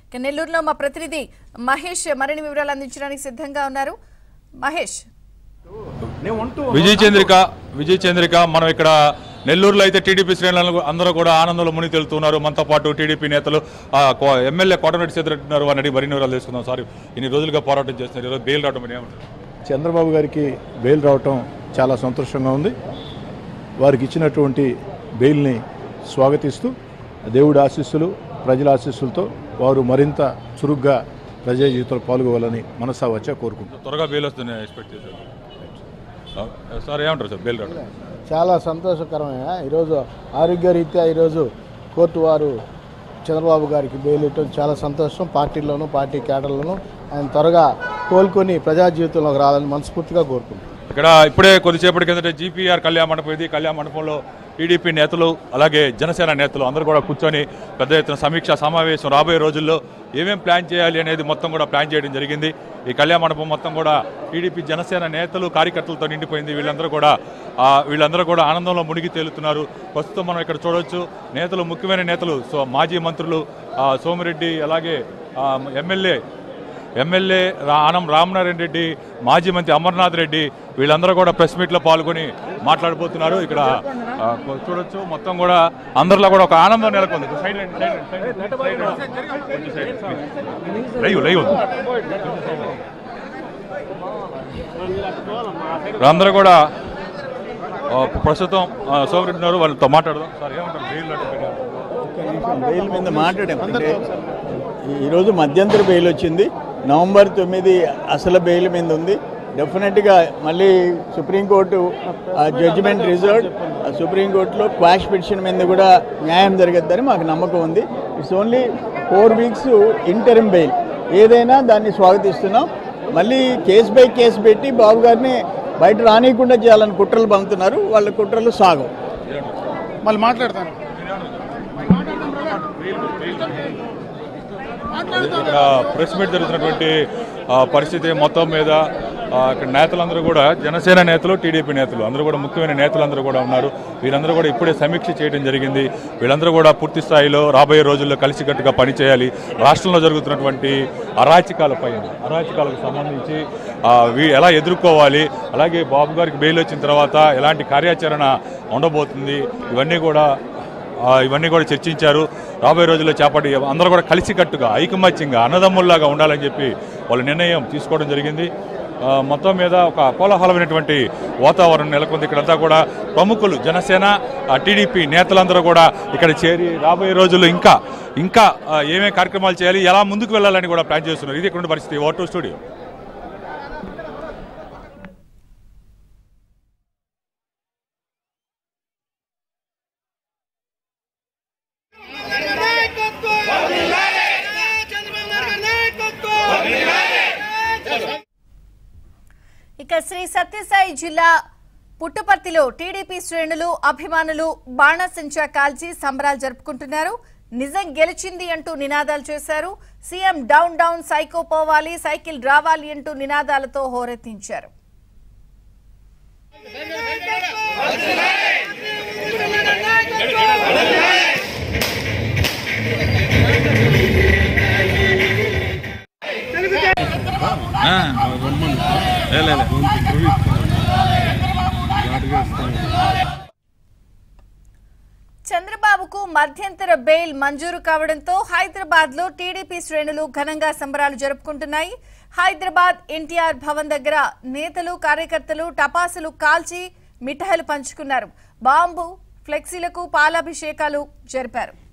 నెల్లూరులో మా ప్రతినిధి మహేష్ మరిన్ని వివరాలు అందించడానికి సిద్ధంగా ఉన్నారు. మహేష్. విజయ చంద్రిక మనం ఇక్కడ నెల్లూరులో అయితే టీడీపీ శ్రేణులు అందరూ కూడా ఆనందంలో మునిగి తెలుతున్నారు. మనతో పాటు టీడీపీ నేతలు ఎమ్మెల్యే కోటమిరెడ్డి సీతారెడ్డి వారిని మరిన్ని వివరాలు తెలుసుకుందాం. సార్, ఇన్ని రోజులుగా పోరాటం చేస్తున్నారు, ఈరోజు బెయిల్ రావడం ఏమంటారు? చంద్రబాబు గారికి బెయిల్ రావటం చాలా సంతోషంగా ఉంది. వారికి ఇచ్చినటువంటి బెయిల్ని స్వాగతిస్తూ దేవుడి ఆశీస్సులు ప్రజల ఆశీస్సులతో వారు మరింత చురుగ్గా ప్రజా జీవితంలో పాల్గొవాలని మనసా వచ్చా కోరుకుంటున్నారు. త్వరగా బెయిల్ వస్తుందని ఎక్స్పెక్ట్ చేశారు సార్, ఏమంటారు సార్ బెయిల్ రావడం? చాలా సంతోషకరమైన ఈరోజు ఆరోగ్యరీత్యా ఈరోజు కోర్టు వారు చంద్రబాబు గారికి బెయిల్ ఇవ్వడం చాలా సంతోషం. పార్టీలోనూ పార్టీ క్యాడర్లోనూ ఆయన త్వరగా కోలుకొని ప్రజా జీవితంలోకి రావాలని మనస్ఫూర్తిగా కోరుకుంటున్నాం. ఇక్కడ ఇప్పుడే కొద్దిసేపటి కిందట జీపీఆర్ కళ్యాణ మండపం ఇది. కళ్యాణ మండపంలో టీడీపీ నేతలు అలాగే జనసేన నేతలు అందరూ కూడా కూర్చొని పెద్ద ఎత్తున సమీక్ష సమావేశం రాబోయే రోజుల్లో ఏమేం ప్లాన్ చేయాలి అనేది మొత్తం కూడా ప్లాన్ చేయడం జరిగింది. ఈ కళ్యాణ మండపం మొత్తం కూడా టీడీపీ జనసేన నేతలు కార్యకర్తలతో నిండిపోయింది. వీళ్ళందరూ కూడా ఆనందంలో మునిగి తేలుతున్నారు. ప్రస్తుతం మనం ఇక్కడ చూడవచ్చు నేతలు, ముఖ్యమైన నేతలు, మాజీ మంత్రులు సోమిరెడ్డి, అలాగే ఎమ్మెల్యే ఆనం రామనారాయణ రెడ్డి, మాజీ మంత్రి అమర్నాథ్ రెడ్డి, వీళ్ళందరూ కూడా ప్రెస్ మీట్లో పాల్గొని మాట్లాడబోతున్నారు. ఇక్కడ చూడొచ్చు మొత్తం కూడా అందరిలో కూడా ఒక ఆనందం నెలకొంది. అందరూ కూడా ప్రస్తుతం సోమిరెడ్డి ఉన్నారు, వాళ్ళతో మాట్లాడదాం. సార్, ఏమంటారు బెయిల్ మీద మాట్లాడామంటే ఈరోజు మధ్యంతర బెయిల్ వచ్చింది. నవంబర్ 9 అసలు బెయిల్ మీద ఉంది. డెఫినెట్గా మళ్ళీ సుప్రీంకోర్టు జడ్జిమెంట్ రిజర్వ్, సుప్రీంకోర్టులో క్వాష్ పిటిషన్ మీద కూడా న్యాయం జరగద్దని మాకు నమ్మకం ఉంది. It's only 4 weeks interim bail. ఏదైనా దాన్ని స్వాగతిస్తున్నాం. మళ్ళీ కేసు బై కేసు పెట్టి బాబు గారిని బయట రానియకుండా చేయాలని కుట్రలు పంపుతున్నారు. వాళ్ళ కుట్రలు సాగవు. మళ్ళీ మాట్లాడతాను. ఇక్కడ ప్రెస్ మీట్ జరుగుతున్నటువంటి పరిస్థితి మొత్తం మీద ఇక్కడ నేతలందరూ కూడా జనసేన నేతలు, టీడీపీ నేతలు అందరూ కూడా ముఖ్యమైన నేతలందరూ కూడా ఉన్నారు. వీరందరూ కూడా ఇప్పుడే సమీక్ష చేయడం జరిగింది. వీళ్ళందరూ కూడా పూర్తి స్థాయిలో రాబోయే రోజుల్లో కలిసికట్టుగా పనిచేయాలి. రాష్ట్రంలో జరుగుతున్నటువంటి అరాచకాలకు సంబంధించి ఎలా ఎదుర్కోవాలి, అలాగే బాబు గారికి బెయిల్ వచ్చిన తర్వాత ఎలాంటి కార్యాచరణ ఉండబోతుంది, ఇవన్నీ కూడా చర్చించారు. రాబోయే రోజుల్లో చేపట్టి అందరూ కూడా కలిసికట్టుగా ఐకమత్యంగా అన్నదమ్ముల్లాగా ఉండాలని చెప్పి వాళ్ళు నిర్ణయం తీసుకోవడం జరిగింది. మొత్తం మీద ఒక కోలాహలమైనటువంటి వాతావరణం నెలకొంది. ఇక్కడంతా కూడా ప్రముఖులు, జనసేన, టీడీపీ నేతలందరూ కూడా ఇక్కడ చేరి రాబోయే రోజుల్లో ఇంకా ఏమేమి కార్యక్రమాలు చేయాలి, ఎలా ముందుకు వెళ్ళాలని కూడా ప్లాన్ చేస్తున్నారు. ఇది ఇక్కడ పరిస్థితి. Vote studio. ఇక శ్రీ సత్యసాయి జిల్లా పుట్టపర్తిలో టీడీపీ శ్రేణులు, అభిమానులు బాణసంచా కాల్చి సంబరాలు జరుపుకుంటున్నారు. నిజం గెలిచింది అంటూ నినాదాలు చేశారు. సీఎం డౌన్ డౌన్, సైకో పోవాలి, సైకిల్ రావాలి అంటూ నినాదాలతో హోరెత్తించారు. చంద్రబాబుకు మధ్యంతర బెయిల్ మంజూరు కావడంతో హైదరాబాద్ లో టీడీపీ శ్రేణులు ఘనంగా సంబరాలు జరుపుకుంటున్నాయి. హైదరాబాద్ ఎన్టీఆర్ భవన్ దగ్గర నేతలు, కార్యకర్తలు టపాసులు కాల్చి మిఠాయిలు పంచుకున్నారు. బాంబు, ఫ్లెక్సీలకు పాలాభిషేకాలు జరిపారు.